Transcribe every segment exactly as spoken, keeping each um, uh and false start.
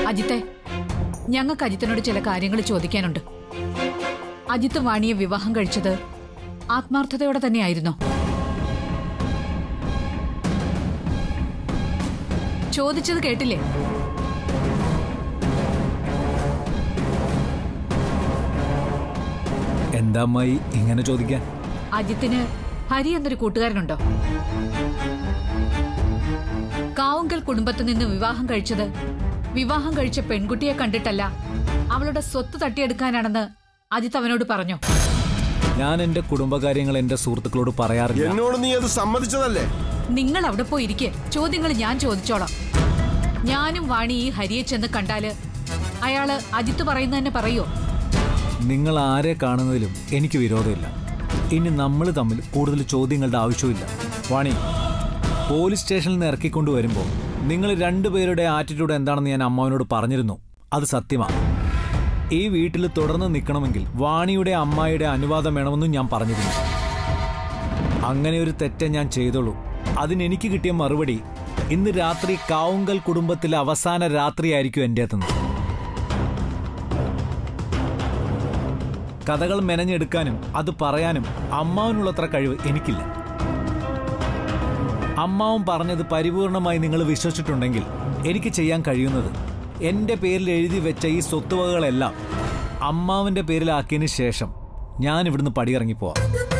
അജിത്തെ, ഞങ്ങൾക്ക് അജിത്തിനോട് ചില കാര്യങ്ങൾ ചോദിക്കാനുണ്ട്. അജിത്ത് വാണിയെ വിവാഹം കഴിച്ചത് ആത്മാർത്ഥതയോടെ തന്നെയായിരുന്നോ? ചോദിച്ചത് കേട്ടില്ലേ? എന്താ അമ്മായി ഇങ്ങനെ ചോദിക്കാൻ? അജിത്തിന് ഹരി എന്നൊരു കൂട്ടുകാരനുണ്ടോ? കാവുങ്കൽ കുടുംബത്തിൽ നിന്ന് വിവാഹം കഴിച്ചത് വിവാഹം കഴിച്ച പെൺകുട്ടിയെ കണ്ടിട്ടല്ല, അവളുടെ സ്വത്ത് തട്ടിയെടുക്കാനാണെന്ന് അജിത്ത് അവനോട് പറഞ്ഞോ? ഞാൻ എന്റെ കുടുംബകാര്യങ്ങൾ എന്റെ സുഹൃത്തുക്കളോട് പറയാറില്ല. എന്നോട് നീ അത് സമ്മതിച്ചതല്ലേ? നിങ്ങൾ അവിടെ പോയി ഇരിക്കെ, ചോദ്യങ്ങൾ ഞാൻ ചോദിച്ചോളാം. ഞാനും വാണി ഈ ഹരിയെ ചെന്ന് കണ്ടാല് അയാള് അജിത്ത് പറയുന്നത് തന്നെ പറയോ? നിങ്ങൾ ആരെ കാണുന്നതിലും എനിക്ക് വിരോധമില്ല. ഇനി നമ്മൾ തമ്മിൽ കൂടുതൽ ചോദ്യങ്ങളുടെ ആവശ്യമില്ല. വാണി, പോലീസ് സ്റ്റേഷനിൽ നിന്ന് ഇറക്കിക്കൊണ്ടു വരുമ്പോൾ നിങ്ങൾ രണ്ടുപേരുടെ ആറ്റിറ്റ്യൂഡ് എന്താണെന്ന് ഞാൻ അമ്മാവനോട് പറഞ്ഞിരുന്നു. അത് സത്യമാണ്. ഈ വീട്ടിൽ തുടർന്ന് നിൽക്കണമെങ്കിൽ വാണിയുടെ അമ്മായിയുടെ അനുവാദം വേണമെന്നും ഞാൻ പറഞ്ഞിരുന്നു. അങ്ങനെ ഒരു തെറ്റേ ഞാൻ ചെയ്തോളൂ. അതിനെനിക്ക് കിട്ടിയ മറുപടി ഇന്ന് രാത്രി കാവുങ്കൽ കുടുംബത്തിലെ അവസാന രാത്രിയായിരിക്കും എൻ്റെ എത്തുന്നത്. കഥകൾ മെനഞ്ഞെടുക്കാനും അത് പറയാനും അമ്മാവനുള്ളത്ര കഴിവ് എനിക്കില്ല. അമ്മാവൻ പറഞ്ഞത് പരിപൂർണമായി നിങ്ങൾ വിശ്വസിച്ചിട്ടുണ്ടെങ്കിൽ എനിക്ക് ചെയ്യാൻ കഴിയുന്നത് എൻ്റെ പേരിൽ എഴുതി വെച്ച ഈ സ്വത്തുവകകളെല്ലാം അമ്മാവൻ്റെ പേരിലാക്കിയതിന് ശേഷം ഞാൻ ഇവിടുന്ന് പടിയിറങ്ങിപ്പോവാം.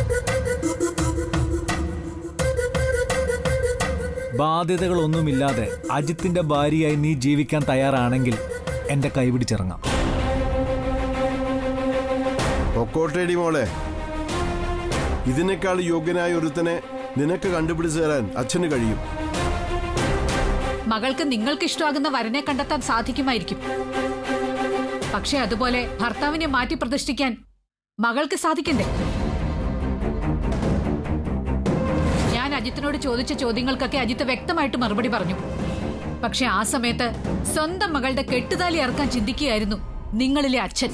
ബാധ്യതകളൊന്നുമില്ലാതെ അജിത്തിന്റെ ഭാര്യയായി നീ ജീവിക്കാൻ തയ്യാറാണെങ്കിൽ എൻ്റെ കൈപിടിച്ചിറങ്ങാം. ഒക്കോട്ടേടി മോളെ, ഇതിനേക്കാൾ യോഗ്യനായ ഒരുത്തനെ നിനക്ക് കണ്ടുപിടിച്ചു തരാൻ അച്ഛന് കഴിയും. മകൾക്ക് നിങ്ങൾക്ക് ഇഷ്ടമാകുന്ന വരനെ കണ്ടെത്താൻ സാധിക്കുമായിരിക്കും. പക്ഷെ അതുപോലെ ഭർത്താവിനെ മാറ്റി പ്രതിഷ്ഠിക്കാൻ മകൾക്ക് സാധിക്കണ്ടേ? ഞാൻ അജിത്തിനോട് ചോദിച്ച ചോദ്യങ്ങൾക്കൊക്കെ അജിത്ത് വ്യക്തമായിട്ട് മറുപടി പറഞ്ഞു. പക്ഷെ ആ സമയത്ത് സ്വന്തം മകളുടെ കെട്ടുതാലി ഇറക്കാൻ ചിന്തിക്കുകയായിരുന്നു നിങ്ങളിലെ അച്ഛൻ.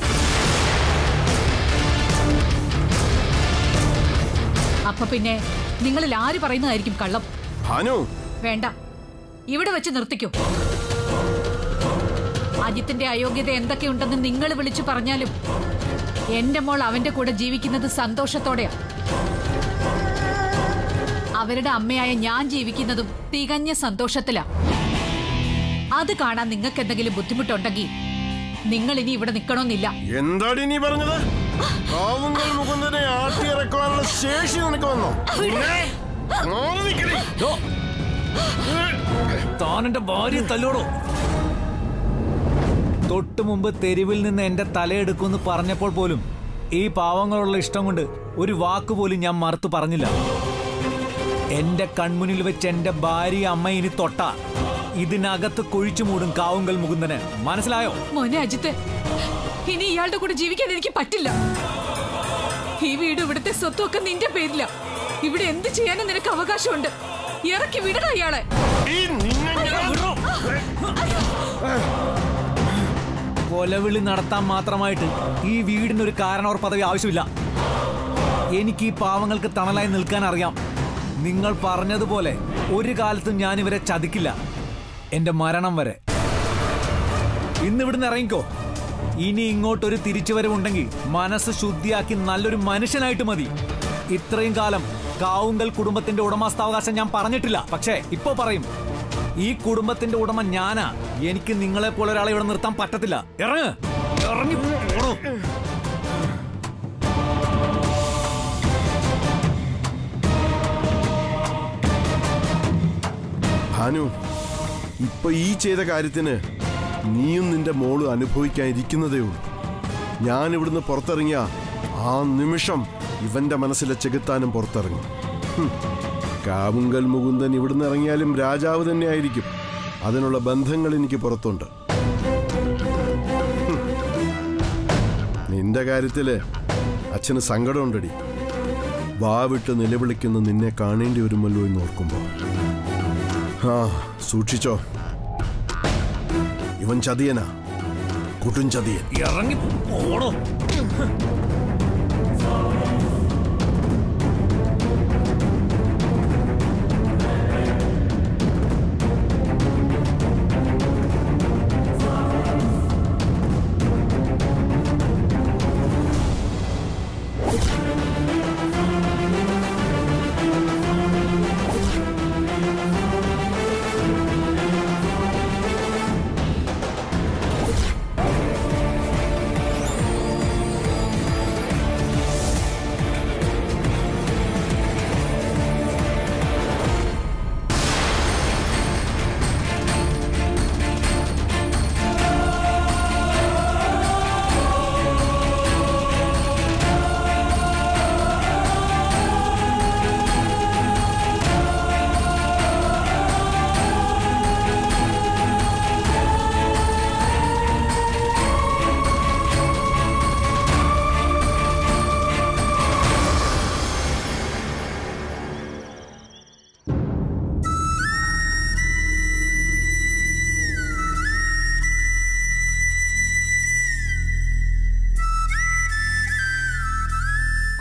അപ്പൊ പിന്നെ നിങ്ങളിൽ ആര് പറയുന്നതായിരിക്കും കള്ളം? വേണ്ട, ഇവിടെ വെച്ച് നിർത്തിക്കോ. അജിത്തിന്റെ അയോഗ്യത എന്തൊക്കെയുണ്ടെന്ന് നിങ്ങൾ വിളിച്ചു പറഞ്ഞാലും എന്റെ മോൾ അവന്റെ കൂടെ ജീവിക്കുന്നത് സന്തോഷത്തോടെയാ. അവരുടെ അമ്മയായ ഞാൻ ജീവിക്കുന്നതും തികഞ്ഞ സന്തോഷത്തിലാ. അത് കാണാൻ നിങ്ങൾക്ക് എന്തെങ്കിലും ബുദ്ധിമുട്ടുണ്ടെങ്കിൽ നിങ്ങൾ ഇനി ഇവിടെ നിൽക്കണമെന്നില്ല. എന്താടി നീ പറഞ്ഞത്? കാവുങ്കൽ മുകുന്ദനെ ആട്ടിയിറക്കാനുള്ള ശേഷി നിനക്ക് വന്നോ? താൻ എന്റെ ഭാര്യ തല്ലോടോ. തൊട്ടു മുമ്പ് തെരുവിൽ നിന്ന് എന്റെ തലയെടുക്കുമെന്ന് പറഞ്ഞപ്പോൾ പോലും ഈ പാവങ്ങളുള്ള ഇഷ്ടം കൊണ്ട് ഒരു വാക്കുപോലും ഞാൻ മറുത്തു പറഞ്ഞില്ല. എന്റെ കൺമുന്നിൽ വെച്ച് എന്റെ ഭാര്യ അമ്മ ഇനി തൊട്ട ഇതിനകത്ത് കുഴിച്ചു മൂടും കാവുങ്കൽ മുകുന്ദന്. മനസ്സിലായോ? മോനെ അജിത്ത്, ഇനി ഇയാളുടെ കൂടെ ജീവിക്കാൻ എനിക്ക് പറ്റില്ല. ഈ വീട് ഇവിടുത്തെ സ്വത്തൊക്കെ നിന്റെ പേരില്ല. ഇവിടെ എന്ത് ചെയ്യാനും നിനക്ക് അവകാശമുണ്ട്. ഇറക്കി വിടണ ഇയാളെ. കൊലവിളി നടത്താൻ മാത്രമായിട്ട് ഈ വീടിനൊരു കാരണവർ പദവി ആവശ്യമില്ല. എനിക്ക് ഈ പാവങ്ങൾക്ക് തണലായി നിൽക്കാൻ അറിയാം. നിങ്ങൾ പറഞ്ഞതുപോലെ ഒരു കാലത്തും ഞാൻ ഇവരെ ചതിക്കില്ല, എന്റെ മരണം വരെ. ഇന്നിവിടുന്ന് ഇറങ്ങിക്കോ. ഇനി ഇങ്ങോട്ടൊരു തിരിച്ചുവരവുണ്ടെങ്കിൽ മനസ്സ് ശുദ്ധിയാക്കി നല്ലൊരു മനുഷ്യനായിട്ട് മതി. ഇത്രയും കാലം കാവുങ്കൽ കുടുംബത്തിന്റെ ഉടമസ്ഥാവകാശം ഞാൻ പറഞ്ഞിട്ടില്ല. പക്ഷേ ഇപ്പോ പറയും, ഈ കുടുംബത്തിന്റെ ഉടമ ഞാനാ. എനിക്ക് നിങ്ങളെ പോലെ ഒരാളെ ഇവിടെ നിർത്താൻ പറ്റത്തില്ല. ഇറങ്ങ്, ഇറങ്ങി പോണോ. ഭാനു, ഇപ്പൊ ഈ ചെയ്ത കാര്യത്തിന് നീയും നിന്റെ മോള് അനുഭവിക്കാനിരിക്കുന്നതേ ഉള്ളൂ. ഞാൻ ഇവിടുന്ന് പുറത്തിറങ്ങിയ ആ നിമിഷം ഇവന്റെ മനസ്സിലെ ചെകുത്താനും പുറത്തിറങ്ങും. കാവുങ്കൽ മുകുന്ദൻ ഇവിടുന്ന് ഇറങ്ങിയാലും രാജാവ് തന്നെ ആയിരിക്കും. അതിനുള്ള ബന്ധങ്ങൾ എനിക്ക് പുറത്തുണ്ട്. നിന്റെ കാര്യത്തില് അച്ഛന് സങ്കടമുണ്ടടി. വാവിട്ട് നിലവിളിക്കുന്ന നിന്നെ കാണേണ്ടി വരുമല്ലോ എന്ന് ഓർക്കുമ്പോ ആ സൂക്ഷിച്ചോ. ഇവൻ ചതിയനാ, കുട്ടും ചതിയൻ. ഇറങ്ങി പോടോ.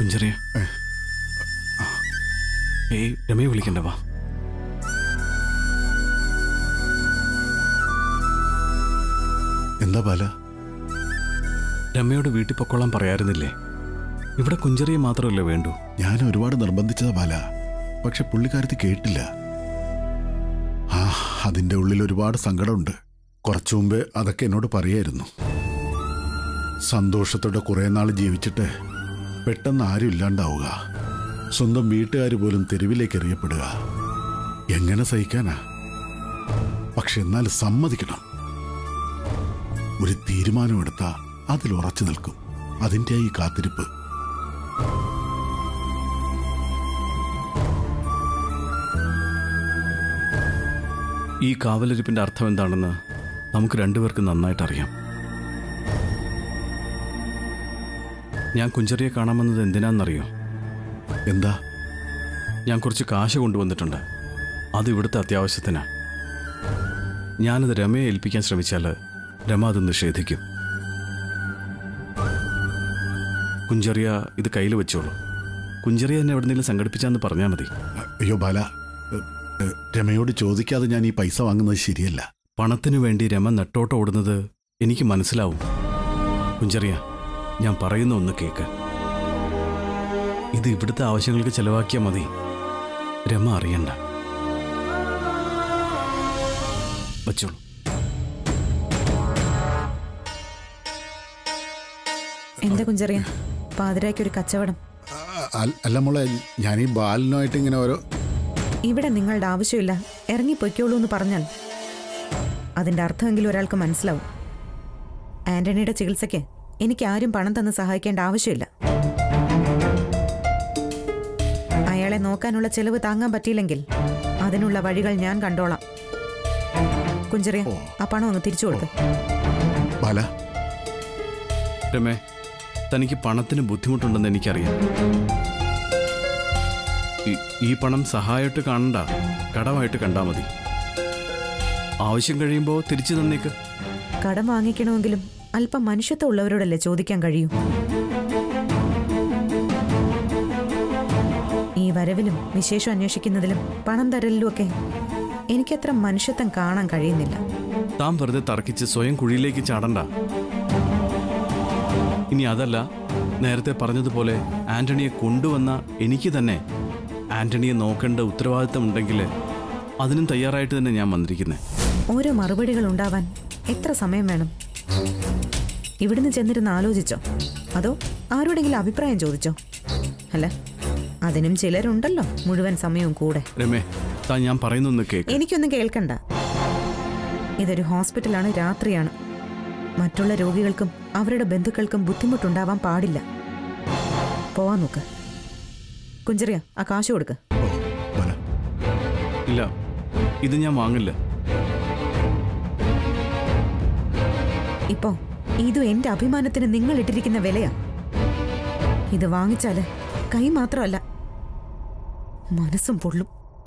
കുഞ്ചറിയ, ഏയ് രമയെ വിളിക്കണ്ട, വാ. എന്താ ബാല? രമയോട് വീട്ടിൽ പൊക്കോളാൻ പറയാറുന്നില്ലേ? ഇവിടെ കുഞ്ചറിയെ മാത്രമല്ലേ വേണ്ടു? ഞാൻ ഒരുപാട് നിർബന്ധിച്ചതാ ബാല, പക്ഷെ പുള്ളിക്കാരത്തി കേട്ടില്ല. ആ അതിൻ്റെ ഉള്ളിൽ ഒരുപാട് സങ്കടമുണ്ട്. കുറച്ചു മുമ്പേ അതൊക്കെ എന്നോട് പറയായിരുന്നു. സന്തോഷത്തോടെ കുറേ നാൾ ജീവിച്ചിട്ട് പെട്ടെന്ന് ആരും ഇല്ലാണ്ടാവുക, സ്വന്തം വീട്ടുകാർ പോലും തെരുവിലേക്ക് എറിയപ്പെടുക, എങ്ങനെ സഹിക്കാനാ? പക്ഷെ എന്നാൽ സമ്മതിക്കണം, ഒരു തീരുമാനമെടുത്താൽ അതിൽ ഉറച്ചു നിൽക്കും. അതിൻ്റെ ഈ കാത്തിരിപ്പ്. ഈ കാവലിരിപ്പിന്റെ അർത്ഥം എന്താണെന്ന് നമുക്ക് രണ്ടുപേർക്ക് നന്നായിട്ട് അറിയാം. ഞാൻ കുഞ്ചറിയെ കാണാൻ വന്നത് എന്തിനാണെന്നറിയോ? എന്താ? ഞാൻ കുറച്ച് കാശ് കൊണ്ടുവന്നിട്ടുണ്ട്. അത് ഇവിടുത്തെ അത്യാവശ്യത്തിനാ. ഞാനത് രമയെ ഏൽപ്പിക്കാൻ ശ്രമിച്ചാൽ രമ അത് നിഷേധിക്കും. കുഞ്ചറിയ ഇത് കയ്യിൽ വെച്ചോളൂ. കുഞ്ചറിയ എന്നെ എവിടെന്നെങ്കിലും സംഘടിപ്പിച്ചാന്ന് പറഞ്ഞാൽ മതി. അയ്യോ ബാല, രമയോട് ചോദിക്കാതെ ഞാൻ ഈ പൈസ വാങ്ങുന്നത് ശരിയല്ല. പണത്തിനു വേണ്ടി രമ നെട്ടോട്ട് ഓടുന്നത് എനിക്ക് മനസ്സിലാവും. കുഞ്ചറിയ, ഞാൻ പറയുന്ന ഒന്ന് കേക്ക്. ഇത് ഇവിടുത്തെ ആവശ്യങ്ങൾക്ക് ചെലവാക്കിയാൽ മതി, രമ അറിയണ്ട. വച്ചോളൂ. എന്താ കുഞ്ചറിയ, പാതിരായ്ക്ക് ഒരു കച്ചവടം? അല്ല മോളെ, ഞാൻ ഈ ബാലിനുമായിട്ട് ഇങ്ങനെ ഓരോ... ഇവിടെ നിങ്ങളുടെ ആവശ്യമില്ല, ഇറങ്ങിപ്പൊയ്ക്കോളൂ എന്ന് പറഞ്ഞാൽ അതിന്റെ അർത്ഥമെങ്കിലും ഒരാൾക്ക് മനസ്സിലാവും. ആന്റണിയുടെ ചികിത്സയ്ക്ക് എനിക്ക് ആരും പണം തന്ന് സഹായിക്കേണ്ട ആവശ്യമില്ല. അയാളെ നോക്കാനുള്ള ചെലവ് താങ്ങാൻ പറ്റിയില്ലെങ്കിൽ അതിനുള്ള വഴികൾ ഞാൻ കണ്ടോളാം. കുഞ്ചറിയ, ആ പണം ഒന്ന് തിരിച്ചു കൊടുക്ക്. രമേ, തനിക്ക് പണത്തിന് ബുദ്ധിമുട്ടുണ്ടെന്ന് എനിക്കറിയാം. ഈ പണം സഹായമായിട്ട് കാണണ്ട, കടമായിട്ട് കണ്ടാൽ മതി. ആവശ്യം കഴിയുമ്പോൾ തിരിച്ചു തന്നേക്ക്. കടം വാങ്ങിക്കണമെങ്കിലും അല്പം മനുഷ്യത്വം ഉള്ളവരോടല്ലേ ചോദിക്കാൻ കഴിയൂ. ഈ വരവിലും വിശേഷം അന്വേഷിക്കുന്നതിലും പണം തരലിലും ഒക്കെ എനിക്കത്ര മനുഷ്യത്വം കാണാൻ കഴിയുന്നില്ല. താൻ വെറുതെ തർക്കിച്ച് സ്വയം കുഴിയിലേക്ക് ചാടണ്ട. ഇനി അതല്ല, നേരത്തെ പറഞ്ഞതുപോലെ ആന്റണിയെ കൊണ്ടുവന്ന എനിക്ക് തന്നെ ആന്റണിയെ നോക്കേണ്ട ഉത്തരവാദിത്തം ഉണ്ടെങ്കിൽ അതിനും തയ്യാറായിട്ട് തന്നെ ഞാൻ വന്നിരിക്കുന്നത്. ഓരോ മറുപടികൾ ഉണ്ടാവാൻ എത്ര സമയം വേണം? ഇവിടുന്ന് ചെന്നിരുന്ന് ആലോചിച്ചോ, അതോ ആരോടെങ്കിലും അഭിപ്രായം ചോദിച്ചോ? അല്ല, അതിനും ചിലരുണ്ടല്ലോ മുഴുവൻ സമയവും കൂടെ. രമേ, താൻ ഞാൻ പറയുന്നൊന്ന് കേൾക്ക്. എനിക്കൊന്നും കേൾക്കണ്ട. ഇതൊരു ഹോസ്പിറ്റലാണ്, രാത്രിയാണ്. മറ്റുള്ള രോഗികൾക്കും അവരുടെ ബന്ധുക്കൾക്കും ബുദ്ധിമുട്ടുണ്ടാവാൻ പാടില്ല. പോവാൻ നോക്ക്. കുഞ്ചറിയ, ആ കാശ് കൊടുക്ക്. ഇല്ല, ഇത് ഞാൻ വാങ്ങില്ല. ഇപ്പോ ഇതും എന്റെ അഭിമാനത്തിന് നിങ്ങൾ ഇട്ടിരിക്കുന്ന വിലയാ. ഇത് വാങ്ങിച്ചാല് കൈ മാത്രമല്ല, മനസ്സും പൊള്ളും.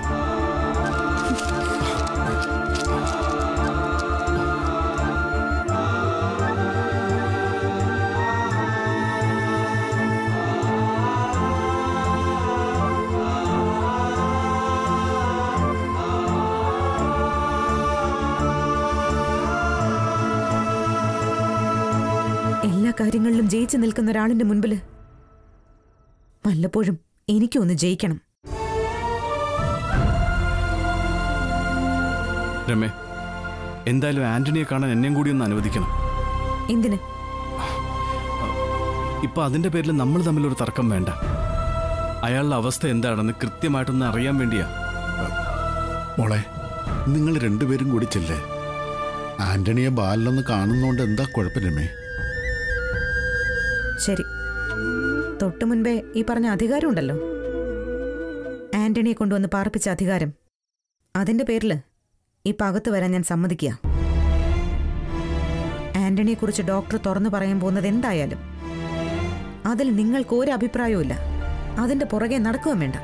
എല്ലാ കാര്യങ്ങളിലും ജയിച്ചു നിൽക്കുന്ന ഒരാളിന്റെ മുൻപില് വല്ലപ്പോഴും എനിക്കൊന്ന് ജയിക്കണം. രമേ, എന്തായാലും ആന്റണിയെ കാണാൻ എന്നെയും കൂടി ഒന്ന് അനുവദിക്കണം. എന്തിന്? ഇപ്പൊ അതിന്റെ പേരിൽ നമ്മൾ തമ്മിലൊരു തർക്കം വേണ്ട. അയാളുടെ അവസ്ഥ എന്താണെന്ന് കൃത്യമായിട്ടൊന്ന് അറിയാൻ വേണ്ടിയാ. മോളെ, നിങ്ങൾ രണ്ടുപേരും കൂടി ചെല്ലേ. ആന്റണിയെ ബാലിലൊന്ന് കാണുന്നോണ്ട് എന്താ കുഴപ്പം രമേ? ശരി, തൊട്ടു മുൻപേ ഈ പറഞ്ഞ അധികാരം ഉണ്ടല്ലോ, ആന്റണിയെ കൊണ്ടുവന്ന് പാർപ്പിച്ച അധികാരം. അതിന്റെ പേരില് ഈ പകത്ത് വരാൻ ഞാൻ സമ്മതിക്കുക. ആന്റണിയെ കുറിച്ച് ഡോക്ടർ തുറന്നു പറയാൻ പോകുന്നത് എന്തായാലും അതിൽ നിങ്ങൾക്ക് ഒരു അഭിപ്രായവും ഇല്ല. അതിന്റെ പുറകെ നടക്കുകയും വേണ്ട.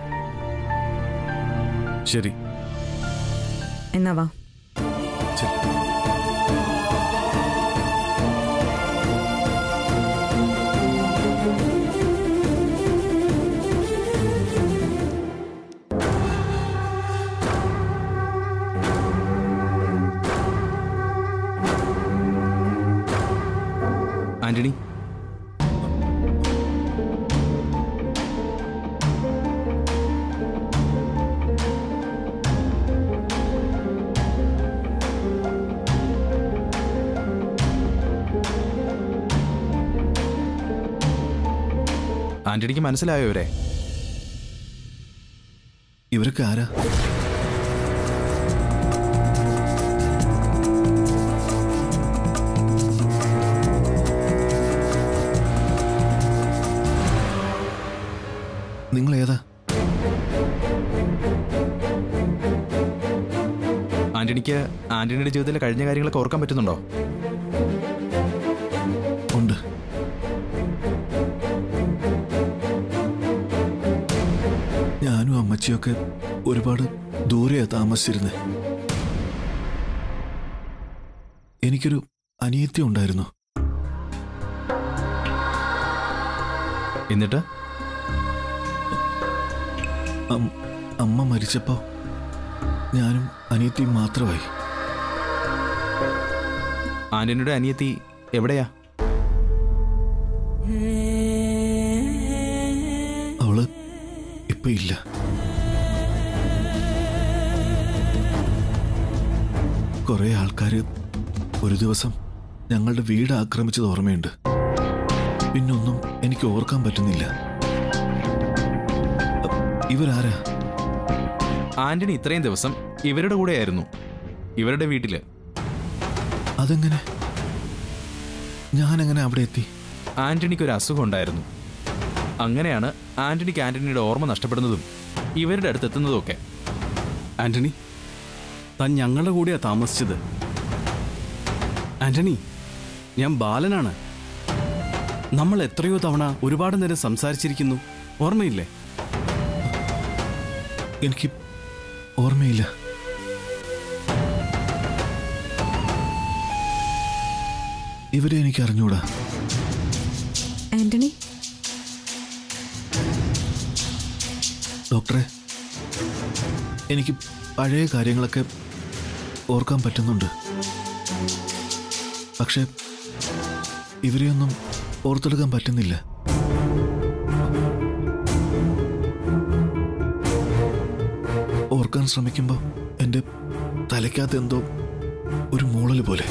ശരി, എന്നാ വാ. ആന്റണി, ആന്റണിക്ക് മനസ്സിലായോ ഇവരെ? ഇവരൊക്കെ ആരാ? നിങ്ങൾ ഏതാ? ആന്റണിക്ക് ആന്റണിയുടെ ജീവിതത്തിലെ കഴിഞ്ഞ കാര്യങ്ങളൊക്കെ ഓർക്കാൻ പറ്റുന്നുണ്ടോ? ഉണ്ട്. ഞാനും അമ്മച്ചിയൊക്കെ ഒരുപാട് ദൂരെയാ താമസിച്ചിരുന്നത്. എനിക്കൊരു അനിയത്തി ഉണ്ടായിരുന്നു. എന്നിട്ട് അമ്മ മരിച്ചപ്പോ ഞാനും അനിയത്തിയും മാത്രമായി. ആന്റണിയുടെ അനിയത്തി എവിടെയാ? അവള് ഇപ്പൊ ഇല്ല. കുറെ ആൾക്കാര് ഒരു ദിവസം ഞങ്ങളുടെ വീട് ആക്രമിച്ചത് ഓർമ്മയുണ്ട്. പിന്നൊന്നും എനിക്ക് ഓർക്കാൻ പറ്റുന്നില്ല. ഇവരാരാ? ആന്റണി ഇത്രയും ദിവസം ഇവരുടെ കൂടെയായിരുന്നു, ഇവരുടെ വീട്ടില്. അതെങ്ങനെ? ഞാനെങ്ങനെ അവിടെ എത്തി? ആന്റണിക്ക് ഒരു അസുഖം ഉണ്ടായിരുന്നു. അങ്ങനെയാണ് ആന്റണിക്ക് ആന്റണിയുടെ ഓർമ്മ നഷ്ടപ്പെടുന്നതും ഇവരുടെ അടുത്ത് എത്തുന്നതും ഒക്കെ. ആന്റണി, താൻ ഞങ്ങളുടെ കൂടെയാ താമസിച്ചത്. ആന്റണി, ഞാൻ ബാലനാണ്. നമ്മൾ എത്രയോ തവണ ഒരുപാട് നേരം സംസാരിച്ചിരിക്കുന്നു, ഓർമ്മയില്ലേ? എനിക്ക് ഓർമ്മയില്ല. ഇവരെ എനിക്ക് അറിഞ്ഞൂടാ. ആന്റണി, ഡോക്ടറെ, എനിക്ക് പഴയ കാര്യങ്ങളൊക്കെ ഓർക്കാൻ പറ്റുന്നുണ്ട്. പക്ഷെ ഇവരെയൊന്നും ഓർത്തെടുക്കാൻ പറ്റുന്നില്ല. ഓർക്കാൻ ശ്രമിക്കുമ്പോൾ എൻ്റെ തലയ്ക്കകത്ത് എന്തോ ഒരു മൂളൽ പോലെ.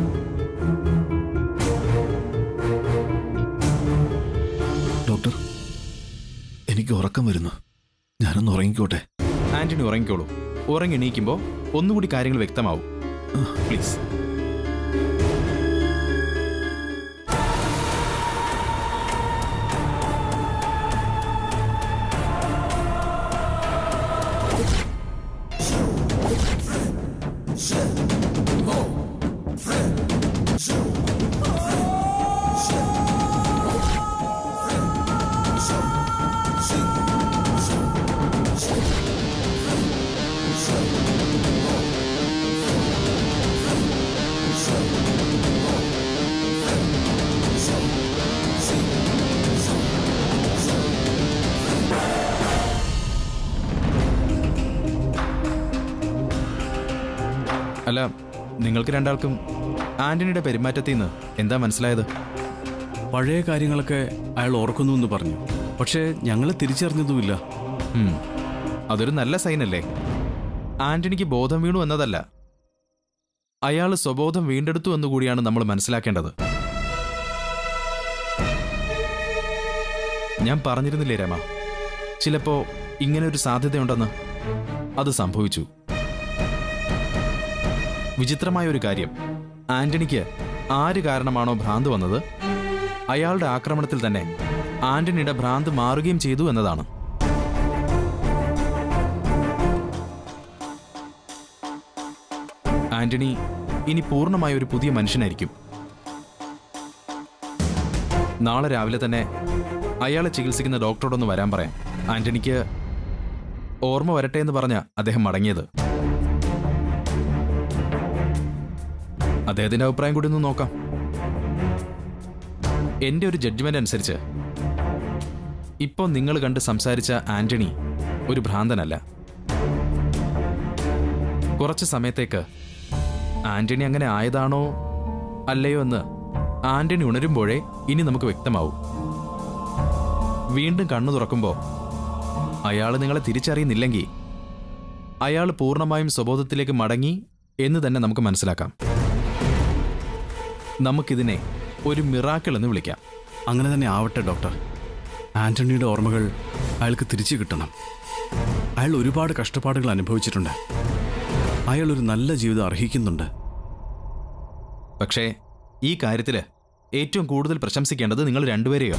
ഡോക്ടർ, എനിക്ക് ഉറക്കം വരുന്നു. ഞാനൊന്ന് ഉറങ്ങിക്കോട്ടെ. ആന്റണി ഉറങ്ങിക്കോളൂ. ഉറങ്ങി എണീക്കുമ്പോൾ ഒന്നുകൂടി കാര്യങ്ങൾ വ്യക്തമാവും. പ്ലീസ്. അല്ല, നിങ്ങൾക്ക് രണ്ടാൾക്കും ആന്റണിയുടെ പെരുമാറ്റത്തിൽ നിന്ന് എന്താ മനസ്സിലായത്? പഴയ കാര്യങ്ങളൊക്കെ അയാൾ ഓർക്കുന്നു എന്ന് പറഞ്ഞു, പക്ഷേ ഞങ്ങൾ തിരിച്ചറിഞ്ഞതുമില്ല. അതൊരു നല്ല സൈനല്ലേ? ആന്റണിക്ക് ബോധം വീണു എന്നതല്ല, അയാൾ സ്വബോധം വീണ്ടെടുത്തു എന്നുകൂടിയാണ് നമ്മൾ മനസ്സിലാക്കേണ്ടത്. ഞാൻ പറഞ്ഞിരുന്നില്ലേ രമ, ചിലപ്പോ ഇങ്ങനെ ഒരു സാധ്യതയുണ്ടെന്ന്. അത് സംഭവിച്ചു. വിചിത്രമായ ഒരു കാര്യം, ആന്റണിക്ക് ആര് കാരണമാണോ ഭ്രാന്ത് വന്നത്, അയാളുടെ ആക്രമണത്തിൽ തന്നെ ആന്റണിയുടെ ഭ്രാന്ത് മാറുകയും ചെയ്തു എന്നതാണ്. ആന്റണി ഇനി പൂർണ്ണമായ ഒരു പുതിയ മനുഷ്യനായിരിക്കും. നാളെ രാവിലെ തന്നെ അയാളെ ചികിത്സിക്കുന്ന ഡോക്ടറോടൊന്ന് വരാൻ പറയാം. ആന്റണിക്ക് ഓർമ്മ വരട്ടെ എന്ന് പറഞ്ഞ അദ്ദേഹം മടങ്ങിയത്. അദ്ദേഹത്തിന്റെ അഭിപ്രായം കൂടി ഒന്ന് നോക്കാം. എന്റെ ഒരു ജഡ്ജ്മെന്റ് അനുസരിച്ച് ഇപ്പോൾ നിങ്ങൾ കണ്ട് സംസാരിച്ച ആന്റണി ഒരു ഭ്രാന്തനല്ല. കുറച്ച് സമയത്തേക്ക് ആന്റണി അങ്ങനെ ആയതാണോ അല്ലയോ എന്ന് ആന്റണി ഉണരുമ്പോഴേ ഇനി നമുക്ക് വ്യക്തമാവും. വീണ്ടും കണ്ണു തുറക്കുമ്പോൾ അയാൾ നിങ്ങളെ തിരിച്ചറിയുന്നില്ലെങ്കിൽ അയാൾ പൂർണ്ണമായും സ്വബോധത്തിലേക്ക് മടങ്ങി എന്ന് തന്നെ നമുക്ക് മനസ്സിലാക്കാം. നമുക്കിതിനെ ഒരു മിറാക്കിൾ എന്ന് വിളിക്കാം. അങ്ങനെ തന്നെ ആവട്ടെ ഡോക്ടർ. ആന്റണിയുടെ ഓർമ്മകൾ അയാൾക്ക് തിരിച്ചു കിട്ടണം. അയാൾ ഒരുപാട് കഷ്ടപ്പാടുകൾ അനുഭവിച്ചിട്ടുണ്ട്. അയാൾ ഒരു നല്ല ജീവിതം അർഹിക്കുന്നുണ്ട്. പക്ഷേ ഈ കാര്യത്തിൽ ഏറ്റവും കൂടുതൽ പ്രശംസിക്കേണ്ടത് നിങ്ങൾ രണ്ടുപേരെയോ.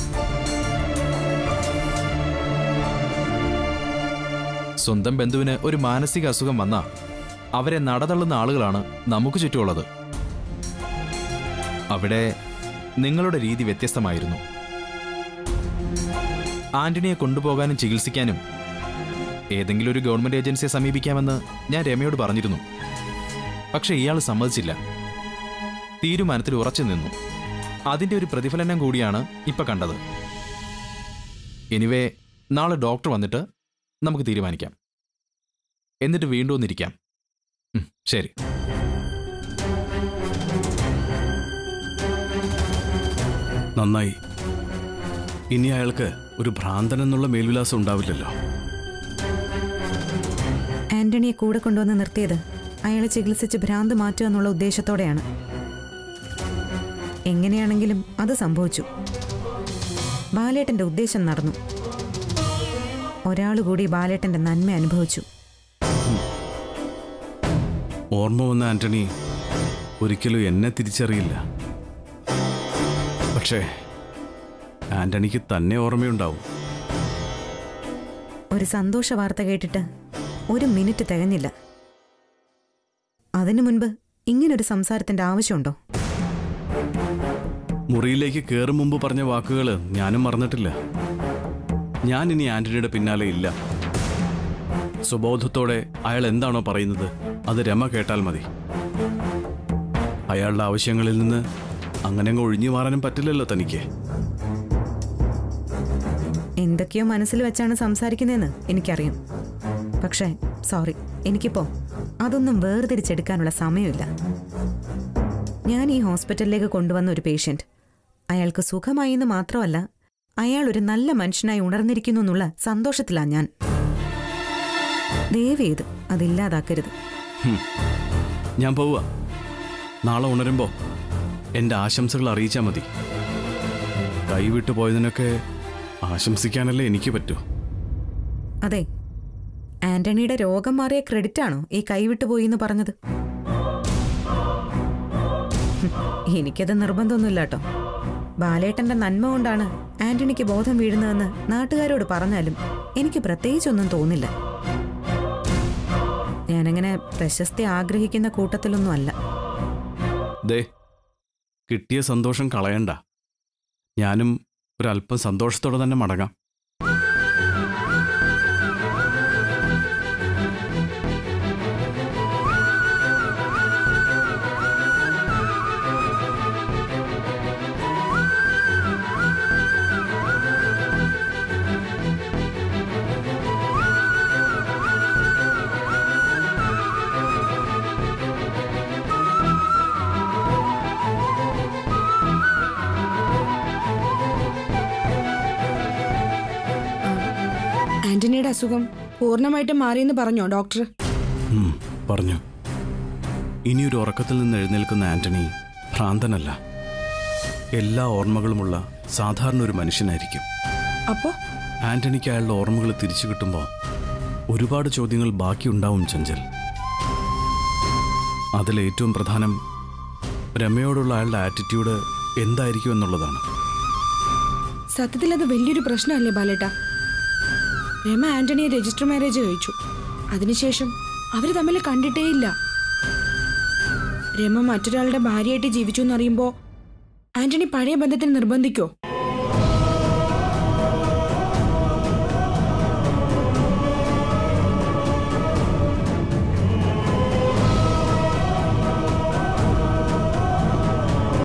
സ്വന്തം ബന്ധുവിന് ഒരു മാനസിക അസുഖം വന്നാൽ അവരെ നടതള്ളുന്ന ആളുകളാണ് നമുക്ക് ചുറ്റുമുള്ളത്. അവിടെ നിങ്ങളുടെ രീതി വ്യത്യസ്തമായിരുന്നു. ആന്റണിയെ കൊണ്ടുപോകാനും ചികിത്സിക്കാനും ഏതെങ്കിലും ഒരു ഗവൺമെന്റ് ഏജൻസിയെ സമീപിക്കാമെന്ന് ഞാൻ രമയോട് പറഞ്ഞിരുന്നു. പക്ഷെ ഇയാൾ സമ്മതിച്ചില്ല. തീരുമാനത്തിൽ ഉറച്ചു നിന്നു. അതിന്റെ ഒരു പ്രതിഫലനം കൂടിയാണ് ഇപ്പൊ കണ്ടത്. എനിവേ, നാളെ ഡോക്ടർ വന്നിട്ട് നമുക്ക് തീരുമാനിക്കാം. എന്നിട്ട് വീണ്ടും ഒന്നിരിക്കാം. ശരി. നന്നായി. ഇനി അയാൾക്ക് ഒരു ഭ്രാന്തൻ എന്നുള്ള മേൽവിലാസം ഉണ്ടാവില്ലല്ലോ. ആന്റണിയെ കൂടെ കൊണ്ടുവന്ന് നിർത്തിയത് അയാളെ ചികിത്സിച്ച് ഭ്രാന്ത് മാറ്റുക എന്നുള്ള ഉദ്ദേശത്തോടെയാണ്. എങ്ങനെയാണെങ്കിലും അത് സംഭവിച്ചു. ബാലേട്ടന്റെ ഉദ്ദേശം നടന്നു. ഒരാളുകൂടി ബാലേട്ടന്റെ നന്മ അനുഭവിച്ചു. ഓർമ്മ വന്ന ആന്റണി ഒരിക്കലും എന്നെ തിരിച്ചറിയില്ല. പക്ഷേ ആന്റണിക്ക് തന്നെ ഓർമ്മയുണ്ടാവും. ഒരു സന്തോഷ വാർത്ത കേട്ടിട്ട് ഒരു മിനിറ്റ് തികഞ്ഞില്ല. അതിനു മുൻപ് ഇങ്ങനൊരു സംസാരത്തിന്റെ ആവശ്യമുണ്ടോ? മുറിയിലേക്ക് കയറും മുമ്പ് പറഞ്ഞ വാക്കുകൾ ഞാനും മറന്നിട്ടില്ല. ഞാൻ ഇനി ആന്റണിയുടെ പിന്നാലെ ഇല്ല. സ്വബോധത്തോടെ അയാൾ എന്താണോ പറയുന്നത് അത് രമ കേട്ടാൽ മതി. അയാളുടെ ആവശ്യങ്ങളിൽ നിന്ന് അങ്ങനെ അങ്ങ് ഒഴിഞ്ഞു മാറാനും പറ്റില്ലല്ലോ തനിക്ക്. എന്തൊക്കെയോ മനസ്സിൽ വെച്ചാണ് സംസാരിക്കുന്നതെന്ന് എനിക്കറിയാം. പക്ഷേ സോറി, എനിക്കിപ്പോ അതൊന്നും വേർതിരിച്ചെടുക്കാനുള്ള സമയമില്ല. ഞാൻ ഈ ഹോസ്പിറ്റലിലേക്ക് കൊണ്ടുവന്ന ഒരു പേഷ്യന്റ്. അയാൾക്ക് സുഖമായി എന്ന് മാത്രമല്ല, അയാൾ ഒരു നല്ല മനുഷ്യനായി ഉണർന്നിരിക്കുന്നു എന്നുള്ള സന്തോഷത്തിലാണ് ഞാൻ. ദയവേത് അതില്ലാതാക്കരുത്. ഞാൻ പോവുക. നാളെ ഉണരുമ്പോ എന്റെ ആശംസകൾ അറിയിച്ചാൽ മതി. കൈവിട്ടു പോയതിനൊക്കെ ആശംസിക്കാനല്ലേ എനിക്ക് പറ്റൂ. അതെ, ആന്റണിയുടെ രോഗം മാറിയ ക്രെഡിറ്റ് ആണോ ഈ കൈവിട്ടുപോയി എന്ന് പറഞ്ഞത്? എനിക്കത് നിർബന്ധമൊന്നുമില്ല കേട്ടോ. ബാലേട്ടന്റെ നന്മ കൊണ്ടാണ് ആന്റണിക്ക് ബോധം വീഴുന്നതെന്ന് നാട്ടുകാരോട് പറഞ്ഞാലും എനിക്ക് പ്രത്യേകിച്ചൊന്നും തോന്നില്ല. ഞാനങ്ങനെ പ്രശസ്തി ആഗ്രഹിക്കുന്ന കൂട്ടത്തിലൊന്നും അല്ല. ദേ, കിട്ടിയ സന്തോഷം കളയണ്ട. ഞാനും ഒരല്പം സന്തോഷത്തോടെ തന്നെ മടങ്ങാം. ആന്റണിയുടെ അസുഖം പൂർണ്ണമായിട്ടും മാറിയെന്ന് പറഞ്ഞോ ഡോക്ടർ? പറഞ്ഞു. ഇനിയൊരു ഉറക്കത്തിൽ നിന്ന് എഴുന്നേൽക്കുന്ന ആന്റണി ഭ്രാന്തനല്ല. എല്ലാ ഓർമ്മകളുമുള്ള സാധാരണ ഒരു മനുഷ്യനായിരിക്കും. അപ്പോ ആന്റണിക്ക് അയാളുടെ ഓർമ്മകൾ തിരിച്ചു കിട്ടുമ്പോൾ ഒരുപാട് ചോദ്യങ്ങൾ ബാക്കിയുണ്ടാവും ചഞ്ചൽ. അതിലേറ്റവും പ്രധാനം രമയോടുള്ള അയാളുടെ ആറ്റിറ്റ്യൂഡ് എന്തായിരിക്കും എന്നുള്ളതാണ്. സത്യത്തിൽ അത് വലിയൊരു പ്രശ്നമല്ലേ ബാലേട്ട? രമ ആന്റണിയെ രജിസ്റ്റർ മാരേജ് കഴിച്ചു. അതിനുശേഷം അവര് തമ്മിൽ കണ്ടിട്ടേയില്ല. രമ മറ്റൊരാളുടെ ഭാര്യയായിട്ട് ജീവിച്ചു എന്നറിയുമ്പോ ആന്റണി പഴയ ബന്ധത്തിന് നിർബന്ധിക്കോ?